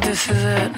this is it.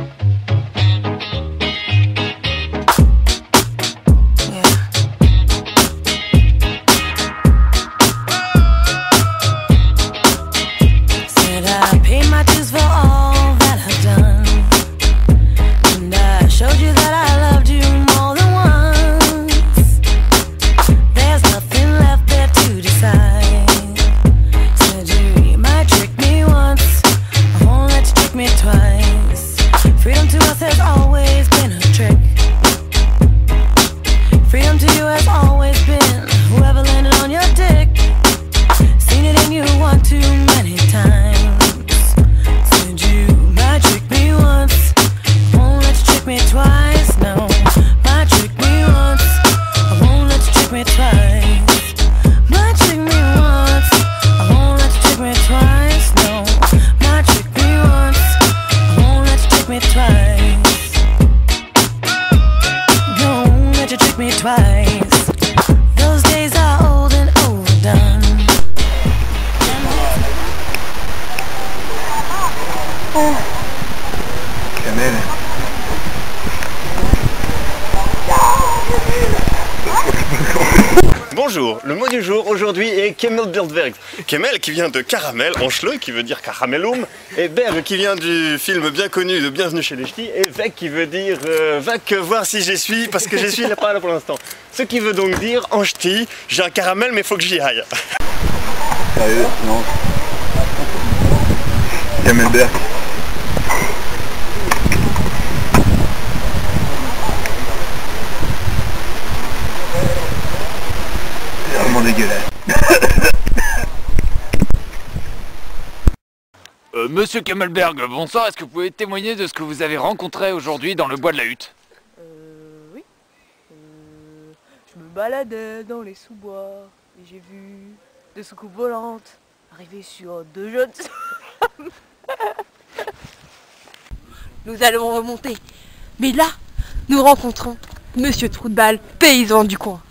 Bonjour, le mot du jour aujourd'hui est Kemmelberg. Kemmel qui vient de caramel en schleu, qui veut dire caramellum, et Berg qui vient du film bien connu de Bienvenue chez les Ch'tis, et Weg qui veut dire va que voir si j'y suis, parce que je suis là pas là pour l'instant. Ce qui veut donc dire en ch'ti, j'ai un caramel mais faut que j'y aille. Sérieux, non. Kemmelberg. Dégueulasse. Monsieur Kemmelberg, bonsoir, est-ce que vous pouvez témoigner de ce que vous avez rencontré aujourd'hui dans le bois de la Hutte? Oui. Je me baladais dans les sous-bois et j'ai vu des soucoupes volantes arriver sur deux jeunes hommes. Nous allons remonter. Mais là, nous rencontrons Monsieur Trou-de-Balle, paysan du coin.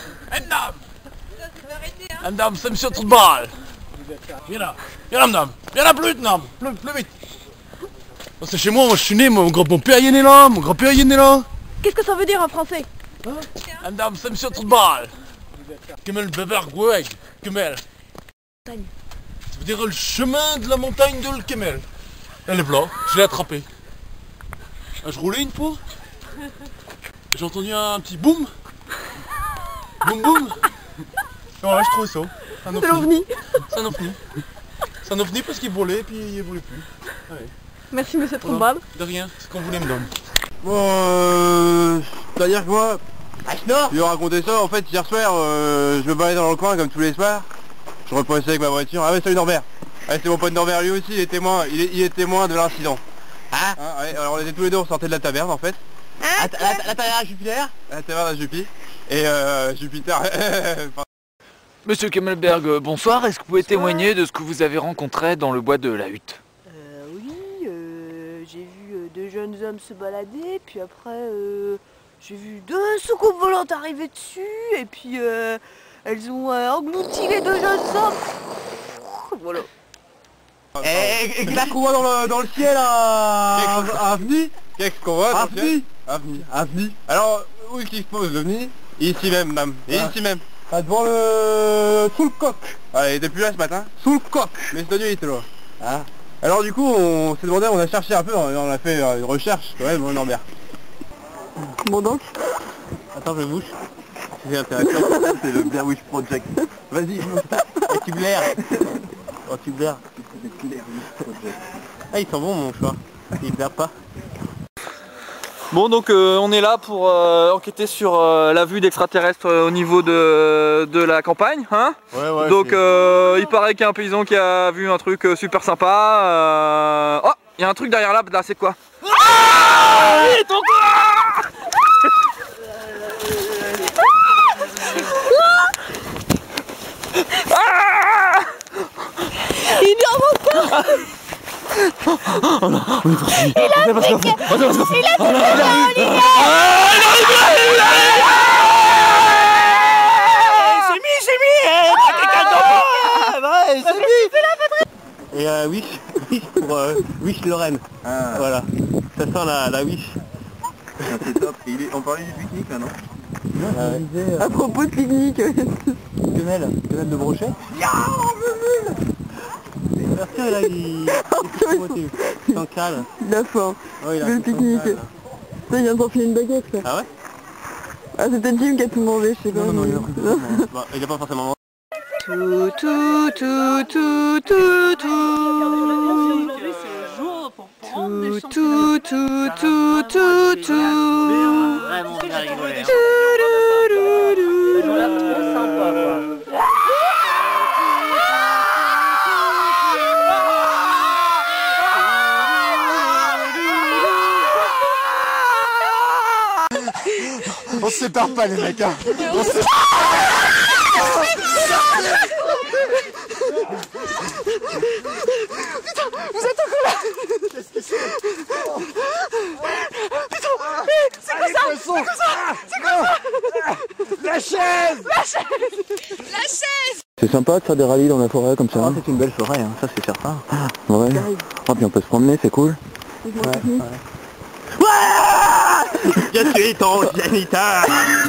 Madame, c'est Monsieur Trou-de-Balle. Viens là, madame. Viens là, plus vite, madame. Plus vite. C'est chez moi, je suis né, mon père y est né là, mon grand-père y est né là. Qu'est-ce que ça veut dire en français? Madame, c'est Monsieur Trou-de-Balle. Kemmelberg, ouais, Kemmel. Ça veut dire le chemin de la montagne de Kemmel. Elle est là, je l'ai attrapée. Je roulais une fois. J'ai entendu un petit boum. Boum boum. Ouais, je trouvais ça. C'est un ovni. C'est un ovni. C'est un ovni parce qu'il volait et puis il volait plus. Ouais. Merci Monsieur Trou-de-Balle. De rien, c'est ce qu'on voulait me donner. Bon, c'est-à-dire que moi, je vais raconter ça, en fait, hier soir, je me baladais dans le coin comme tous les soirs. Je repassais avec ma voiture. Ah ouais, salut Norbert. Ah, c'est mon pote Norbert, lui aussi, il est témoin de l'incident. Ah ouais, alors on était tous les deux, on sortait de la taverne en fait. La taverne à Jupiter. La taverne à Jupiter. Et Jupiter... Monsieur Kemmelberg, bonsoir, est-ce que vous pouvez témoigner de ce que vous avez rencontré dans le bois de la Hutte? Oui, j'ai vu deux jeunes hommes se balader, puis après j'ai vu deux soucoupes volantes arriver dessus, et puis elles ont englouti les deux jeunes hommes. Voilà. Et qu'est-ce qu'on voit dans le ciel à Avni? Qu'est-ce qu'on voit dans le ciel? Avni. Alors, où est-ce qu'il se pose l'OVNI? Ici même, madame. Ici même. Devant le... sous le coq. Ouais, il était plus là ce matin. Sous le coq. Mais cette nuit il était là. Ah. Alors du coup on s'est demandé, on a cherché un peu, on a fait une recherche quand même, mon Norbert. Bon donc. Attends, je bouche. C'est intéressant. C'est le Blair Witch Project. Vas-y, et tu blaires. Oh tu blaires. Ah ils sont bons mon choix. Ils blairent pas. Bon donc on est là pour enquêter sur la vue d'extraterrestres au niveau de la campagne, hein. Ouais, donc il paraît qu'il y a un paysan qui a vu un truc super sympa. Oh, il y a un truc derrière là c'est quoi? Ah oui, ton corps. Il y en a encore. Oh non, on est parti. Il a piqué Olivier. Et oui, Wish pour Wish Lorraine. Ah. Voilà. Ça sent la Wish. C'est top. On parlait du pique-nique là, non? À propos de pique-nique. Quenelle de brochet. Arthur là il s'en cale. Il a faim. Ouais, le pique-nique. Ça il vient de s'enfiler une baguette quoi. Ah ouais? Ah c'est peut-être Jim qui a tout mangé, je sais pas. Non, il a pas forcément mangé. Tout, tout, tout, tout, tout, tout. Tout, tout, tout, tout, tout, tout. Vraiment bien rigolé. On se sépare pas les mecs hein. Putain, vous êtes encore là. Qu'est-ce que c'est? Putain, c'est quoi ça? C'est quoi ça? C'est quoi ça? La chaise! La chaise! La chaise! C'est sympa de faire des rallyes dans la forêt comme ça. Ah, c'est une belle forêt, hein. Ça c'est certain. Ouais. Oh, puis on peut se promener, c'est cool. Je suis ton géniteur.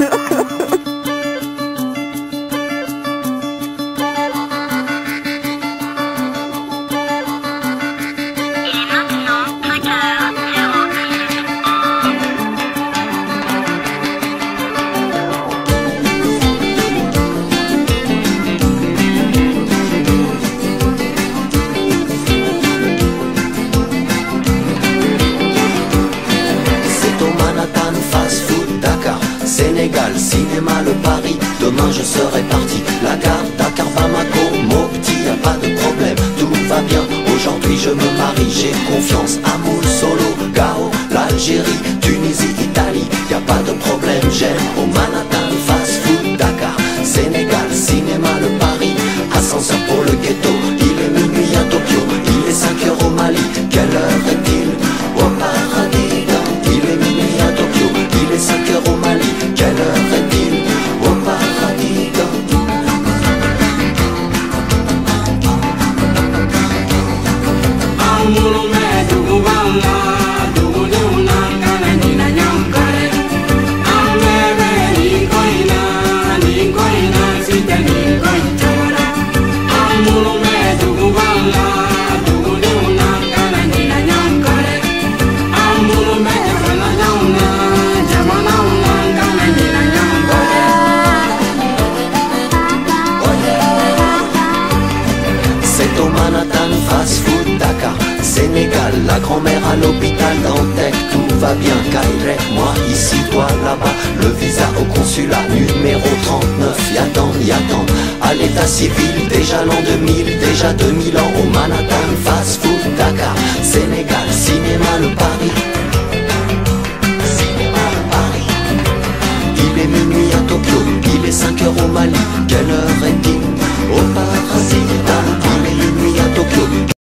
Sénégal, cinéma, le Paris, demain je serai parti. La gare, Dakar, Bamako, Mopti, y a pas de problème, tout va bien. Aujourd'hui je me marie, j'ai confiance. Amoul, Solo, Gao, l'Algérie, Tunisie, Italie, y a pas de problème. J'aime au Manhattan, fast food, Dakar, Sénégal, cinéma, le Paris, ascenseur pour le ghetto. Il est minuit à Tokyo, il est 5 heures au Mali. Quelle heure est-il? Au paradis, il est minuit à Tokyo, il est 5 heures au Mali. Quelle heure est-il? Au paradis. Sénégal, la grand-mère à l'hôpital Dantec, tout va bien, Caire, moi ici, toi là-bas, le visa au consulat, numéro 39, y'attend, à l'état civil, déjà l'an 2000, déjà 2000 ans, au Manhattan, fast food, Dakar, Sénégal, cinéma, le Paris, cinéma, le Paris, il est minuit